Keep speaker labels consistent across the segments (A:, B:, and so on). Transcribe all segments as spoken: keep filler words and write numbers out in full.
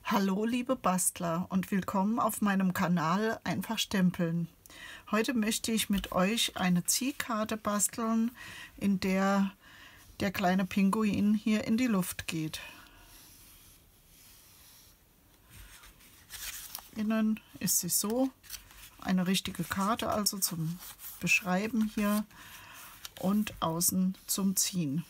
A: Hallo liebe Bastler und willkommen auf meinem Kanal Einfach Stempeln. Heute möchte ich mit euch eine Ziehkarte basteln, in der der kleine Pinguin hier in die Luft geht. Innen ist sie so, eine richtige Karte also zum Beschreiben hier und außen zum Ziehen.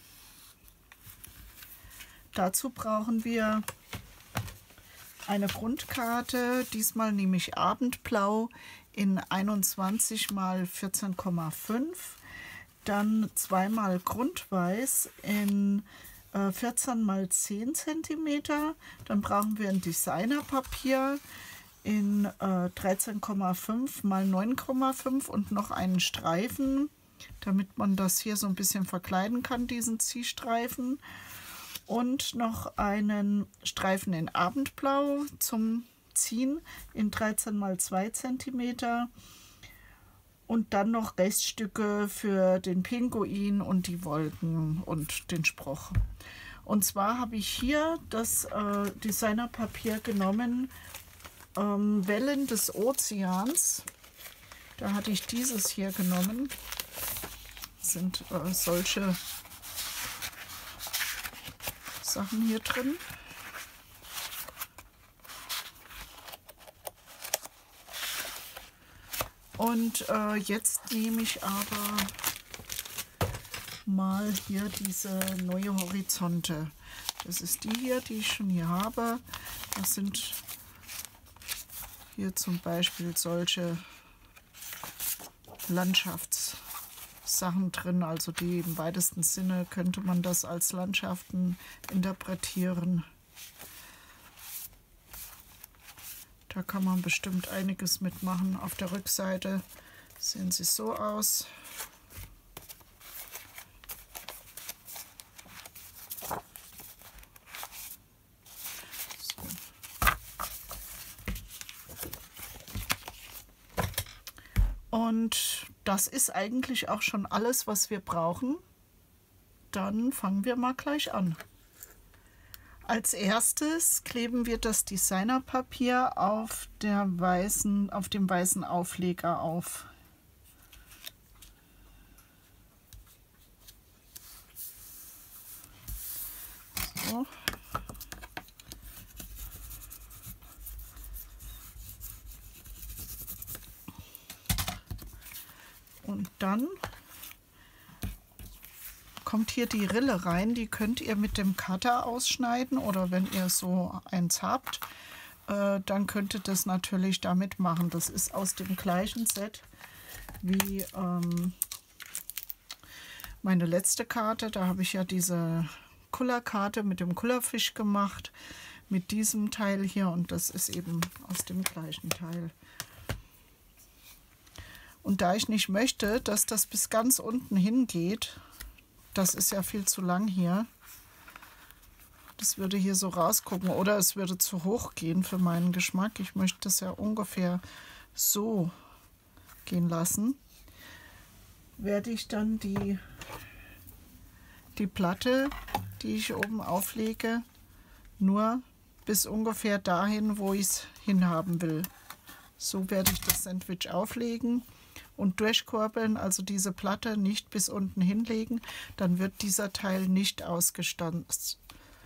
A: Dazu brauchen wir eine Grundkarte, diesmal nehme ich Abendblau in einundzwanzig mal vierzehn Komma fünf, dann zweimal Grundweiß in äh, vierzehn mal zehn Zentimeter, dann brauchen wir ein Designerpapier in äh, dreizehn Komma fünf mal neun Komma fünf und noch einen Streifen, damit man das hier so ein bisschen verkleiden kann, diesen Ziehstreifen. Und noch einen Streifen in Abendblau zum Ziehen in dreizehn mal zwei Zentimeter und dann noch Reststücke für den Pinguin und die Wolken und den Spruch. Und zwar habe ich hier das äh, Designerpapier genommen, ähm, Wellen des Ozeans. Da hatte ich dieses hier genommen. Das sind äh, solche Sachen hier drin. Und äh, jetzt nehme ich aber mal hier diese neue Horizonte. Das ist die hier, die ich schon hier habe. Das sind hier zum Beispiel solche Landschafts Sachen drin, also die im weitesten Sinne könnte man das als Landschaften interpretieren. Da kann man bestimmt einiges mitmachen. Auf der Rückseite sehen sie so aus. So. Und das ist eigentlich auch schon alles, was wir brauchen. Dann fangen wir mal gleich an. Als erstes kleben wir das Designerpapier auf, der weißen, auf dem weißen Aufleger auf. So. Und dann kommt hier die Rille rein, die könnt ihr mit dem Cutter ausschneiden oder wenn ihr so eins habt, äh, dann könnt ihr das natürlich damit machen. Das ist aus dem gleichen Set wie ähm, meine letzte Karte. Da habe ich ja diese Kullerkarte mit dem Kullerfisch gemacht, mit diesem Teil hier und das ist eben aus dem gleichen Teil. Und da ich nicht möchte, dass das bis ganz unten hingeht, das ist ja viel zu lang hier, das würde hier so rausgucken oder es würde zu hoch gehen für meinen Geschmack. Ich möchte das ja ungefähr so gehen lassen. Werde ich dann die, die Platte, die ich oben auflege, nur bis ungefähr dahin, wo ich es hinhaben will. So werde ich das Sandwich auflegen und durchkurbeln, also diese Platte nicht bis unten hinlegen, dann wird dieser Teil nicht ausgestanzt.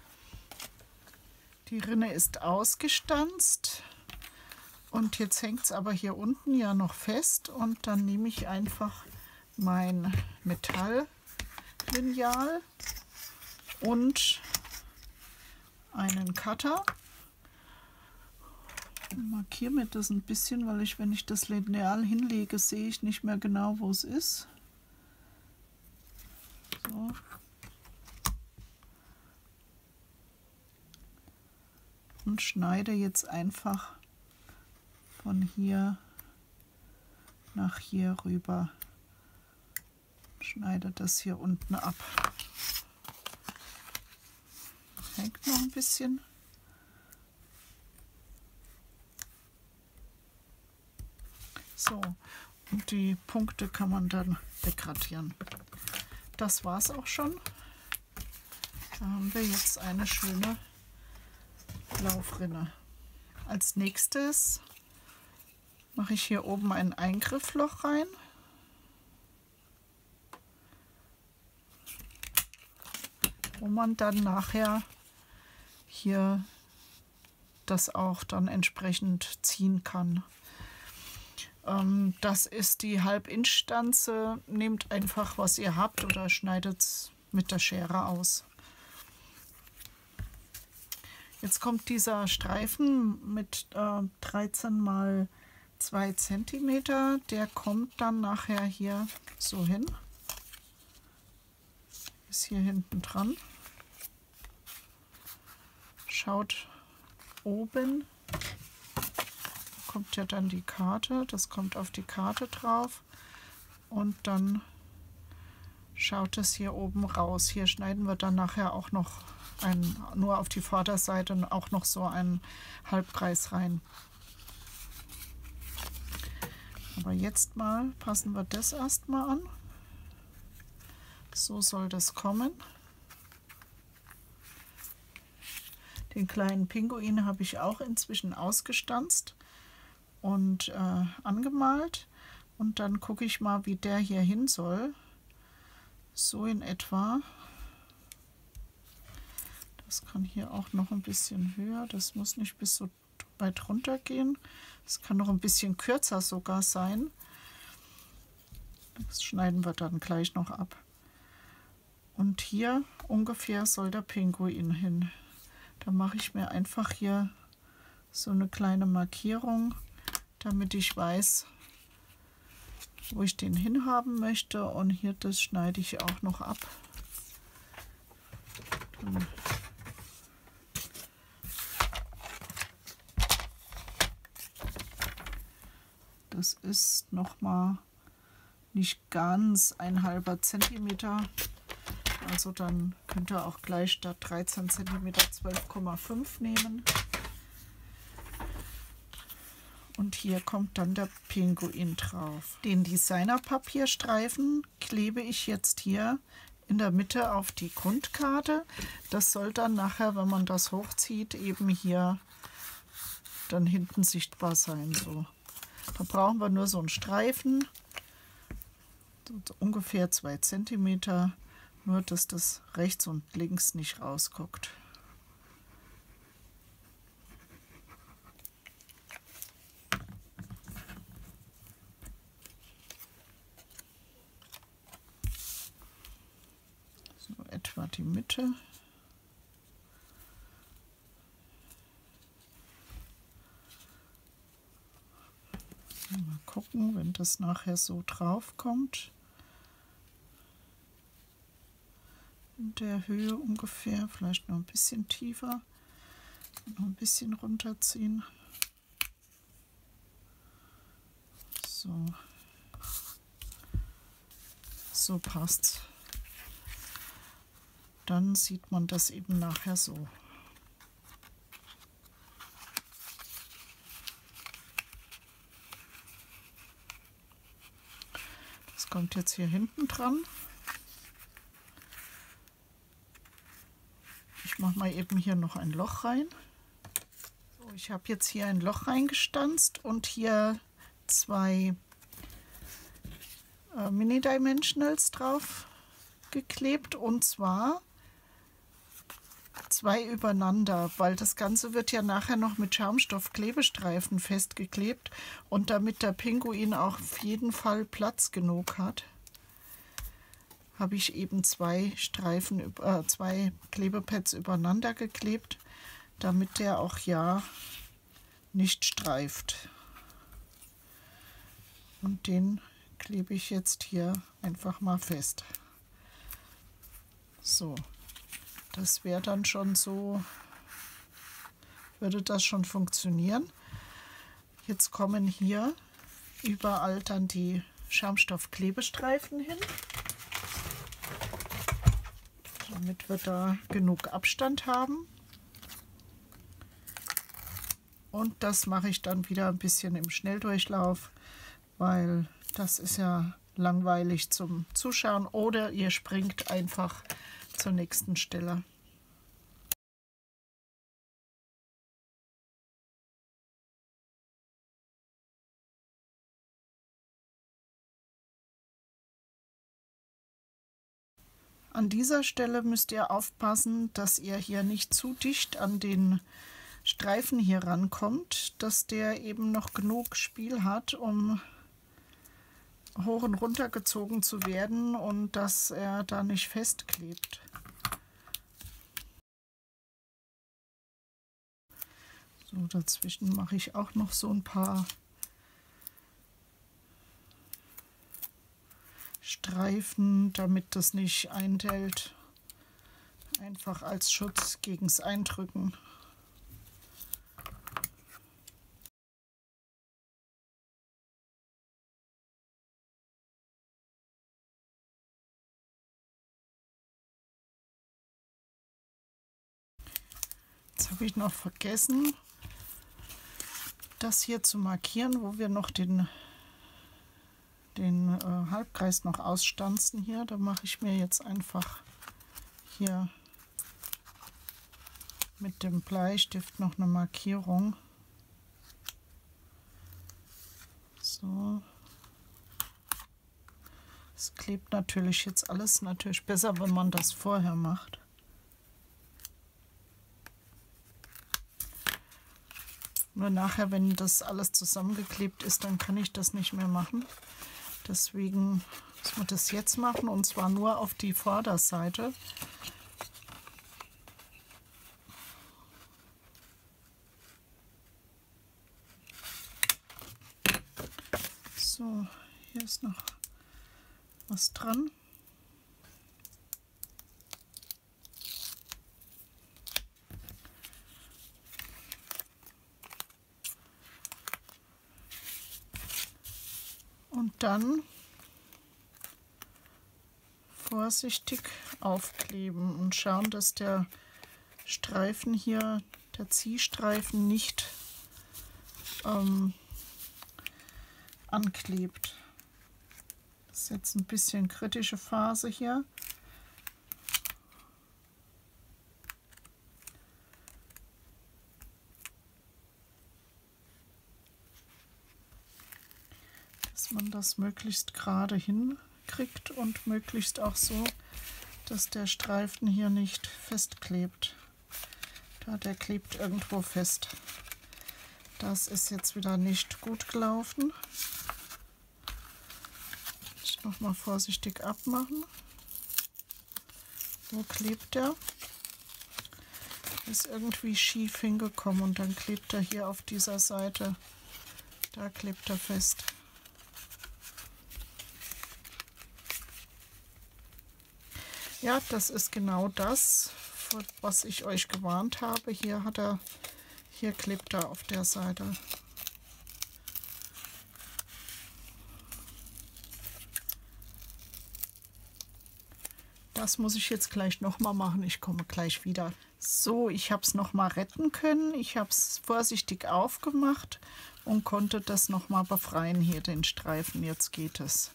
A: Die Rinne ist ausgestanzt und jetzt hängt es aber hier unten ja noch fest und dann nehme ich einfach mein Metalllineal und einen Cutter. Markiere mir das ein bisschen, weil ich, wenn ich das Lineal hinlege, sehe ich nicht mehr genau, wo es ist. So. Und schneide jetzt einfach von hier nach hier rüber. Schneide das hier unten ab. Hängt noch ein bisschen. So, und die Punkte kann man dann wegradieren. Das war's auch schon. Da haben wir jetzt eine schöne Laufrinne. Als nächstes mache ich hier oben ein Eingriffloch rein. Wo man dann nachher hier das auch dann entsprechend ziehen kann. Ähm, das ist die Halb-Inch-Stanze. Nehmt einfach, was ihr habt, oder schneidet es mit der Schere aus. Jetzt kommt dieser Streifen mit äh, dreizehn mal zwei Zentimeter. Der kommt dann nachher hier so hin. Ist hier hinten dran. Schaut oben. Kommt ja dann die Karte. Das kommt auf die Karte drauf. Und dann schaut es hier oben raus. Hier schneiden wir dann nachher auch noch ein, nur auf die Vorderseite auch noch so einen Halbkreis rein. Aber jetzt mal passen wir das erstmal an. So soll das kommen. Den kleinen Pinguin habe ich auch inzwischen ausgestanzt und äh, angemalt. Und dann gucke ich mal, wie der hier hin soll. So in etwa. Das kann hier auch noch ein bisschen höher. Das muss nicht bis so weit runter gehen. Das kann noch ein bisschen kürzer sogar sein. Das schneiden wir dann gleich noch ab. Und hier ungefähr soll der Pinguin hin. Da mache ich mir einfach hier so eine kleine Markierung, damit ich weiß, wo ich den hin haben möchte. Und hier das schneide ich auch noch ab. Dann das ist noch mal nicht ganz ein halber Zentimeter. Also dann könnt ihr auch gleich statt dreizehn Zentimeter zwölf Komma fünf nehmen. Und hier kommt dann der Pinguin drauf. Den Designerpapierstreifen klebe ich jetzt hier in der Mitte auf die Grundkarte. Das soll dann nachher, wenn man das hochzieht, eben hier dann hinten sichtbar sein. So. Da brauchen wir nur so einen Streifen, so ungefähr zwei Zentimeter. Nur, dass das rechts und links nicht rausguckt. So etwa die Mitte. Mal gucken, wenn das nachher so drauf kommt. In der Höhe ungefähr, vielleicht noch ein bisschen tiefer, noch ein bisschen runterziehen. So, so passt's. Dann sieht man das eben nachher so. Das kommt jetzt hier hinten dran. Ich mache mal eben hier noch ein Loch rein. So, ich habe jetzt hier ein Loch reingestanzt und hier zwei äh, Mini-Dimensionals drauf geklebt, und zwar zwei übereinander, weil das Ganze wird ja nachher noch mit Schaumstoff-Klebestreifen festgeklebt, und damit der Pinguin auch auf jeden Fall Platz genug hat, habe ich eben zwei Streifen, äh, zwei Klebepads übereinander geklebt, damit der auch ja nicht streift. Und den klebe ich jetzt hier einfach mal fest. So, das wäre dann schon so, würde das schon funktionieren. Jetzt kommen hier überall dann die Schaumstoff-Klebestreifen hin, damit wir da genug Abstand haben. Und das mache ich dann wieder ein bisschen im Schnelldurchlauf, weil das ist ja langweilig zum Zuschauen, oder ihr springt einfach zur nächsten Stelle. An dieser Stelle müsst ihr aufpassen, dass ihr hier nicht zu dicht an den Streifen hier rankommt, dass der eben noch genug Spiel hat, um hoch und runter gezogen zu werden und dass er da nicht festklebt. So, dazwischen mache ich auch noch so ein paar Streifen, damit das nicht eindellt. Einfach als Schutz gegens Eindrücken. Jetzt habe ich noch vergessen, das hier zu markieren, wo wir noch den, den äh, Halbkreis noch ausstanzen hier. Da mache ich mir jetzt einfach hier mit dem Bleistift noch eine Markierung. So. Es klebt natürlich jetzt alles natürlich besser, wenn man das vorher macht. Nur nachher, wenn das alles zusammengeklebt ist, dann kann ich das nicht mehr machen. Deswegen müssen wir das jetzt machen, und zwar nur auf die Vorderseite. So, hier ist noch was dran. Und dann vorsichtig aufkleben und schauen, dass der Streifen hier, der Ziehstreifen, nicht ähm, anklebt. Das ist jetzt ein bisschen kritische Phase hier. Dass man das möglichst gerade hinkriegt und möglichst auch so, dass der Streifen hier nicht festklebt. Da, der klebt irgendwo fest. Das ist jetzt wieder nicht gut gelaufen. Ich noch mal vorsichtig abmachen. Wo klebt der? Ist irgendwie schief hingekommen und dann klebt er hier auf dieser Seite. Da klebt er fest. Ja, das ist genau das, was ich euch gewarnt habe. Hier hat er, hier klebt er auf der Seite. Das muss ich jetzt gleich noch mal machen. Ich komme gleich wieder. So, ich habe es noch mal retten können. Ich habe es vorsichtig aufgemacht und konnte das noch mal befreien, hier den Streifen. Jetzt geht es.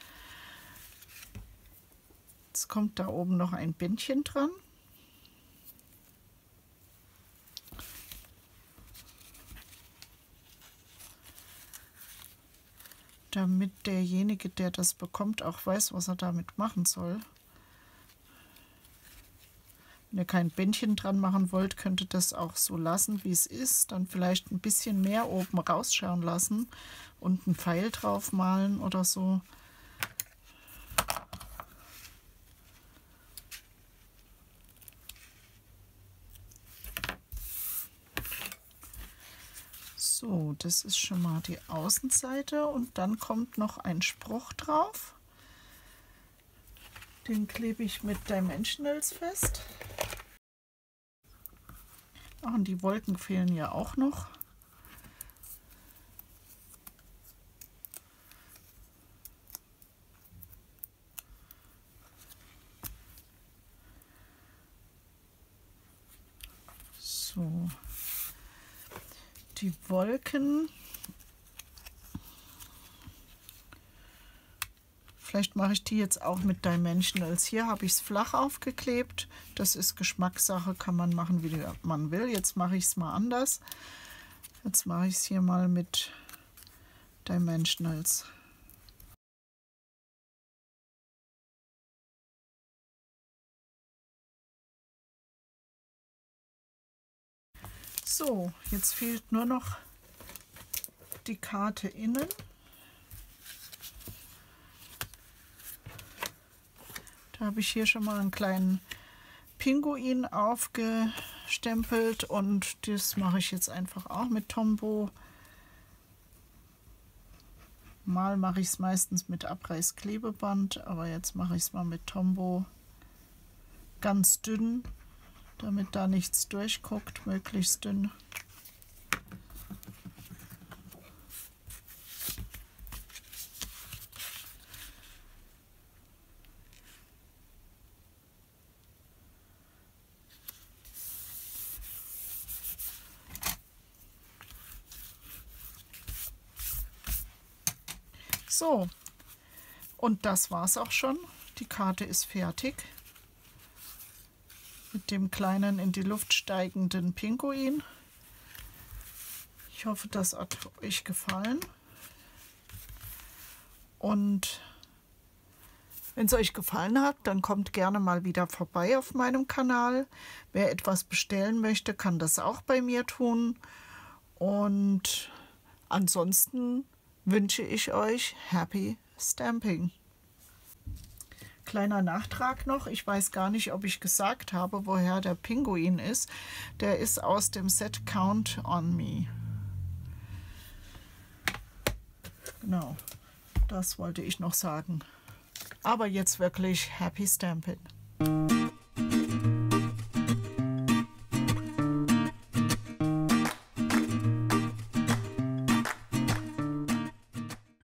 A: Jetzt kommt da oben noch ein Bändchen dran. Damit derjenige, der das bekommt, auch weiß, was er damit machen soll. Wenn ihr kein Bändchen dran machen wollt, könnt ihr das auch so lassen, wie es ist. Dann vielleicht ein bisschen mehr oben rausschauen lassen und einen Pfeil drauf malen oder so. So, das ist schon mal die Außenseite und dann kommt noch ein Spruch drauf. Den klebe ich mit Dimensionals fest. Ach, und die Wolken fehlen ja auch noch. So. Die Wolken, vielleicht mache ich die jetzt auch mit Dimensionals. Hier habe ich es flach aufgeklebt. Das ist Geschmackssache, kann man machen, wie man will. Jetzt mache ich es mal anders. Jetzt mache ich es hier mal mit Dimensionals. So, jetzt fehlt nur noch die Karte innen. Da habe ich hier schon mal einen kleinen Pinguin aufgestempelt und das mache ich jetzt einfach auch mit Tombow. Mal mache ich es meistens mit Abreißklebeband, aber jetzt mache ich es mal mit Tombow ganz dünn, damit da nichts durchguckt, möglichst dünn. So, und das war's auch schon. Die Karte ist fertig. Mit dem kleinen in die Luft steigenden Pinguin. Ich hoffe, das hat euch gefallen. Und wenn es euch gefallen hat, dann kommt gerne mal wieder vorbei auf meinem Kanal. Wer etwas bestellen möchte, kann das auch bei mir tun. Und ansonsten wünsche ich euch Happy Stamping. Kleiner Nachtrag noch, ich weiß gar nicht, ob ich gesagt habe, woher der Pinguin ist. Der ist aus dem Set Count on Me. Genau, das wollte ich noch sagen. Aber jetzt wirklich Happy Stamping.